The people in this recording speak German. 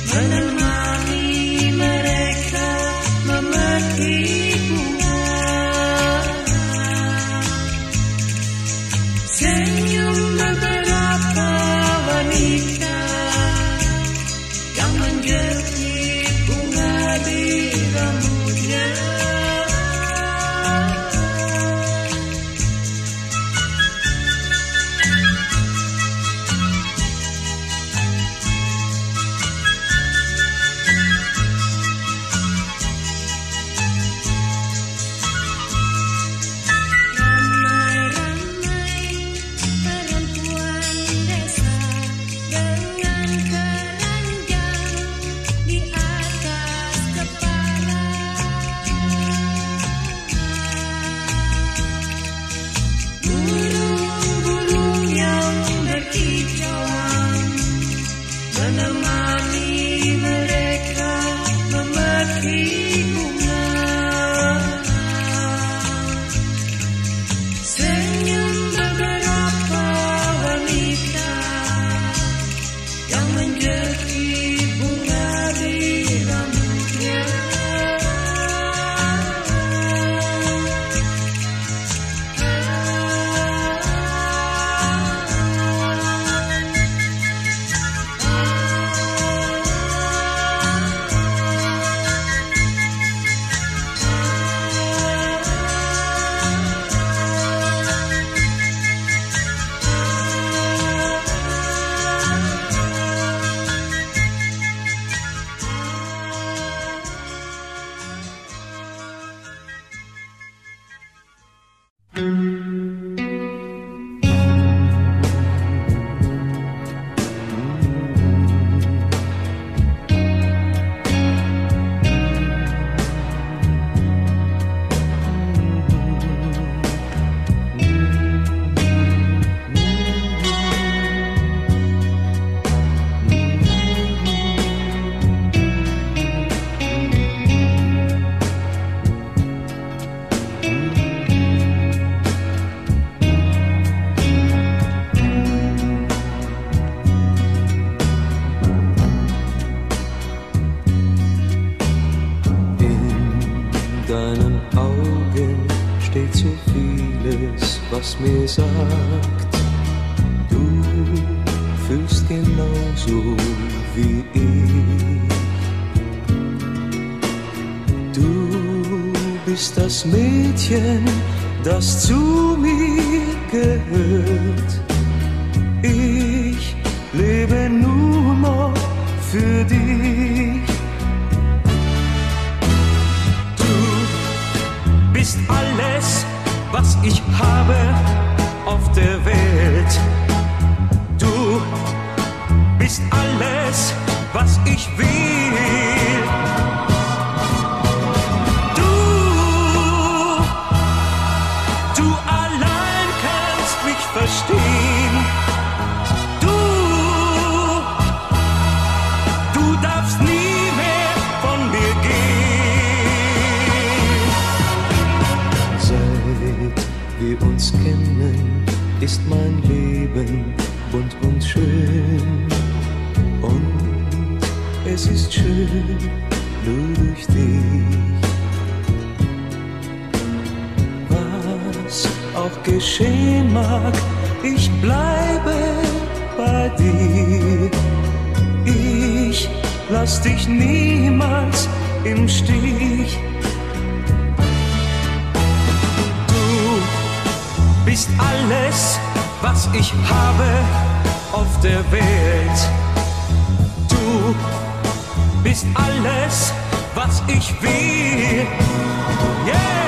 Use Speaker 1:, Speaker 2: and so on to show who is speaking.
Speaker 1: menemani mereka memetik bunga. Senyum beberapa wanita yang menjepit bunga di rambutnya. Menemani mereka memetik bunga. Senyum beberapa wanita yang menjepit bunga di rambutnya.
Speaker 2: Deinen Augen steht so vieles, was mir sagt, du fühlst genauso wie ich. Du bist das Mädchen, das zu mir gehört. Ich lebe nur noch für dich. Du bist alles, was ich habe auf der Welt. Du bist alles, was ich will. Du allein kannst mich verstehen. Du darfst nie mehr von mir gehen.
Speaker 3: Seit wir uns kennen, ist mein Leben bunt und schön. Und es ist schön, nur durch dich. Was auch geschehen mag, ich bleibe bei dir. Ich lass dich niemals im Stich.
Speaker 2: Du bist alles, was ich habe auf der Welt. Du bist alles, was ich will. Yeah!